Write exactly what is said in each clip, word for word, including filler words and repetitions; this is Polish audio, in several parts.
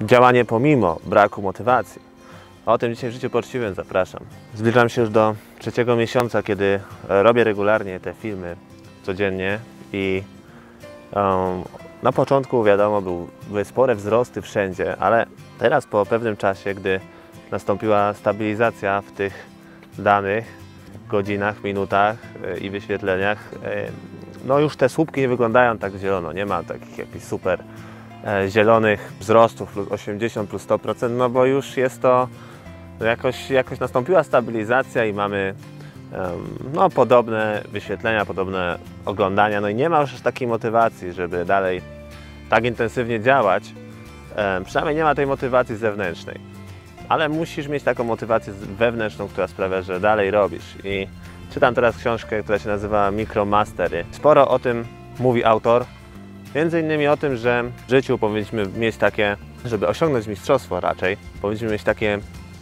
działanie pomimo braku motywacji. O tym dzisiaj w Życiu Poczciwym zapraszam. Zbliżam się już do trzeciego miesiąca, kiedy robię regularnie te filmy codziennie i um, na początku wiadomo był, były spore wzrosty wszędzie, ale teraz po pewnym czasie, gdy nastąpiła stabilizacja w tych danych, godzinach, minutach i wyświetleniach, no już te słupki nie wyglądają tak zielono, nie ma takich jakichś super zielonych wzrostów plus osiemdziesiąt, plus sto procent, no bo już jest to jakoś, jakoś nastąpiła stabilizacja i mamy no, podobne wyświetlenia, podobne oglądania, no i nie ma już takiej motywacji, żeby dalej tak intensywnie działać, przynajmniej nie ma tej motywacji zewnętrznej, ale musisz mieć taką motywację wewnętrzną, która sprawia, że dalej robisz. I czytam teraz książkę, która się nazywa Micro Mastery. Sporo o tym mówi autor, między innymi o tym, że w życiu powinniśmy mieć takie, żeby osiągnąć mistrzostwo raczej, powinniśmy mieć takie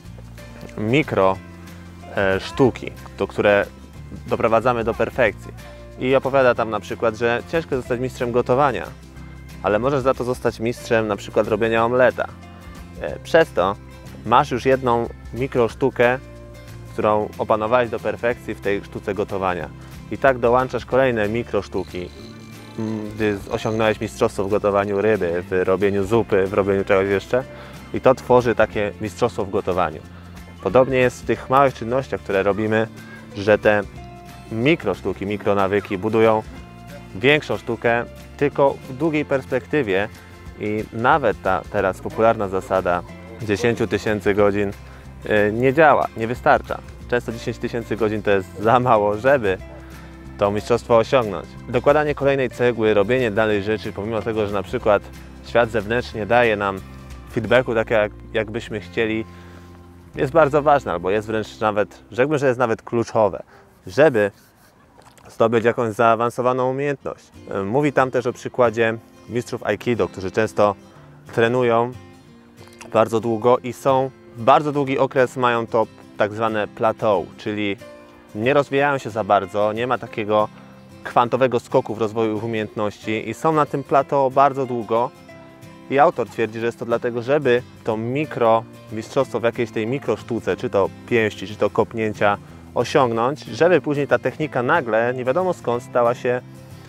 mikro e, sztuki, do które doprowadzamy do perfekcji. I opowiada tam na przykład, że ciężko zostać mistrzem gotowania, ale możesz za to zostać mistrzem na przykład robienia omleta. E, przez to masz już jedną mikro sztukę, którą opanowałeś do perfekcji w tej sztuce gotowania. I tak dołączasz kolejne mikro sztuki, gdy osiągnąłeś mistrzostwo w gotowaniu ryby, w robieniu zupy, w robieniu czegoś jeszcze. I to tworzy takie mistrzostwo w gotowaniu. Podobnie jest w tych małych czynnościach, które robimy, że te mikro sztuki, mikro nawyki budują większą sztukę, tylko w długiej perspektywie. I nawet ta teraz popularna zasada dziesięć tysięcy godzin nie działa, nie wystarcza. Często dziesięć tysięcy godzin to jest za mało, żeby to mistrzostwo osiągnąć. Dokładanie kolejnej cegły, robienie dalej rzeczy, pomimo tego, że na przykład świat zewnętrzny daje nam feedbacku tak jak, jak byśmy chcieli, jest bardzo ważne, albo jest wręcz nawet, rzekłbym, że jest nawet kluczowe, żeby zdobyć jakąś zaawansowaną umiejętność. Mówi tam też o przykładzie mistrzów Aikido, którzy często trenują bardzo długo i są, bardzo długi okres mają to tak zwane plateau, czyli nie rozwijają się za bardzo, nie ma takiego kwantowego skoku w rozwoju ich umiejętności i są na tym plateau bardzo długo. I autor twierdzi, że jest to dlatego, żeby to mikro mistrzostwo w jakiejś tej mikro sztuce, czy to pięści, czy to kopnięcia osiągnąć, żeby później ta technika nagle, nie wiadomo skąd, stała się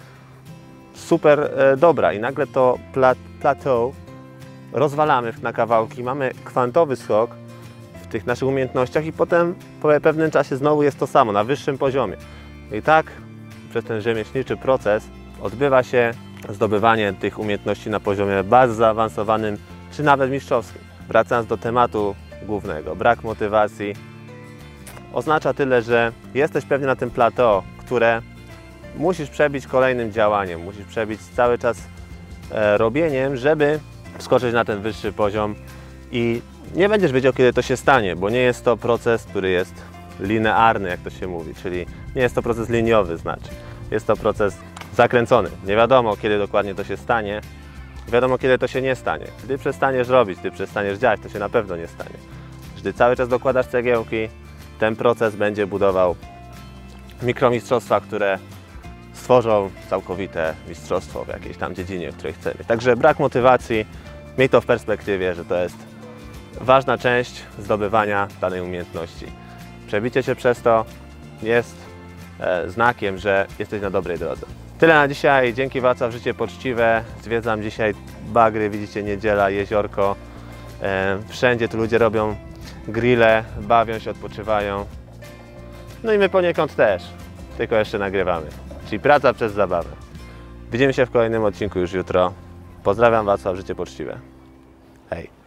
super e, dobra i nagle to plat, plateau rozwalamy na kawałki, mamy kwantowy skok w tych naszych umiejętnościach i potem po pewnym czasie znowu jest to samo, na wyższym poziomie. I tak przez ten rzemieślniczy proces odbywa się zdobywanie tych umiejętności na poziomie bardzo zaawansowanym, czy nawet mistrzowskim. Wracając do tematu głównego, brak motywacji oznacza tyle, że jesteś pewnie na tym plateau, które musisz przebić kolejnym działaniem, musisz przebić cały czas e, robieniem, żeby wskoczyć na ten wyższy poziom i nie będziesz wiedział, kiedy to się stanie, bo nie jest to proces, który jest linearny, jak to się mówi, czyli nie jest to proces liniowy, znaczy jest to proces zakręcony. Nie wiadomo, kiedy dokładnie to się stanie, wiadomo, kiedy to się nie stanie. Gdy przestaniesz robić, gdy przestaniesz działać, to się na pewno nie stanie. Gdy cały czas dokładasz cegiełki, ten proces będzie budował mikromistrzostwa, które stworzą całkowite mistrzostwo w jakiejś tam dziedzinie, w której chcemy. Także brak motywacji, miej to w perspektywie, że to jest ważna część zdobywania danej umiejętności. Przebicie się przez to jest e, znakiem, że jesteś na dobrej drodze. Tyle na dzisiaj. Dzięki Wacław Życie Poczciwe. Zwiedzam dzisiaj bagry, widzicie, niedziela, jeziorko. E, wszędzie tu ludzie robią grille, bawią się, odpoczywają. No i my poniekąd też, tylko jeszcze nagrywamy. Czyli praca przez zabawę. Widzimy się w kolejnym odcinku już jutro. Pozdrawiam, Wacław Życie Poczciwe. Hej!